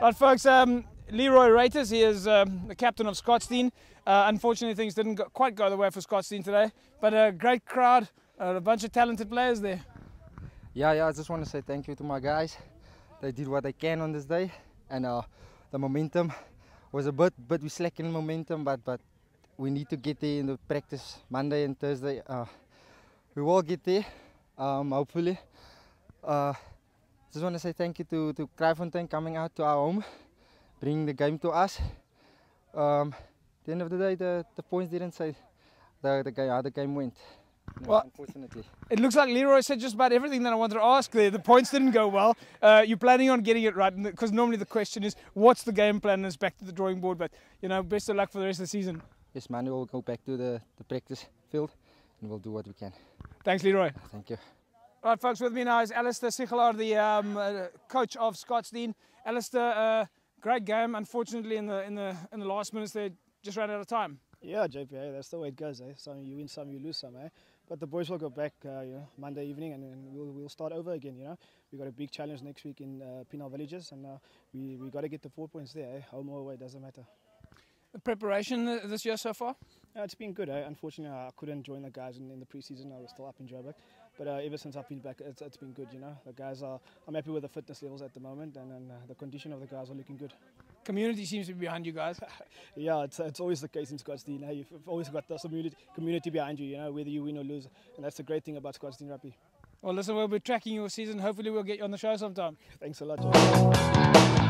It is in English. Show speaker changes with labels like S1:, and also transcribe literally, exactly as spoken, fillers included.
S1: Right, folks, um, Leroy Reuters, he is um, the captain of Scotstoun. Uh, unfortunately, things didn't go, quite go the way for Scotstoun today, but a great crowd, uh, a bunch of talented players there.
S2: Yeah, yeah, I just want to say thank you to my guys. They did what they can on this day, and uh, the momentum was a bit, but we slack in momentum, but but we need to get there in the practice Monday and Thursday. Uh, we will get there, um, hopefully. Uh, just want to say thank you to to Kraaifontein coming out to our home, bringing the game to us. Um, at the end of the day, the, the points didn't say the, the game, how the game went. No,
S1: well,
S2: unfortunately.
S1: It looks like Leroy said just about everything that I wanted to ask there. The points didn't go well. Uh, you're planning on getting it right, because normally the question is, what's the game plan, and it's back to the drawing board. But, you know, best of luck for the rest of the season.
S2: Yes, Monday we'll go back to the, the practice field and we'll do what we can.
S1: Thanks, Leroy.
S2: Thank you.
S1: All right, folks, with me now is Alistair Sigelaar, the um, uh, coach of Scotstoun. Alistair, uh, great game. Unfortunately, in the in the in the last minutes, they just ran out of time.
S3: Yeah, J P A, that's the way it goes. Eh? Some you win, some you lose, some. Eh? But the boys will go back, uh, you know, Monday evening, and, and we'll we'll start over again. You know, we got a big challenge next week in uh, Penal Villages, and uh, we we got to get the four points there. Eh? Home or away, doesn't matter.
S1: The preparation this year so far?
S3: Uh, it's been good. Eh? Unfortunately, I couldn't join the guys in, in the preseason. I was still up in Joburg. But uh, ever since I've been back, it's, it's been good, you know. The guys are, I'm happy with the fitness levels at the moment, and, and uh, the condition of the guys are looking good.
S1: Community seems to be behind you guys.
S3: Yeah, it's, it's always the case in Scotstoun. You know? You've always got the community, community behind you, you know, whether you win or lose. And that's the great thing about Scotstoun Rugby.
S1: Well, listen, we'll be tracking your season. Hopefully we'll get you on the show sometime.
S3: Thanks a lot, John.